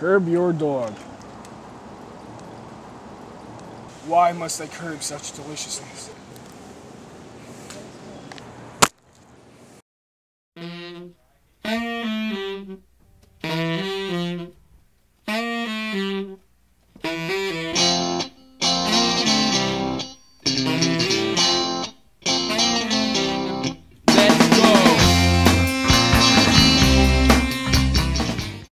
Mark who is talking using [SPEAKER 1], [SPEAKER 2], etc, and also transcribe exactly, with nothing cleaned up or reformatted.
[SPEAKER 1] Curb your dog. Why must I curb such deliciousness?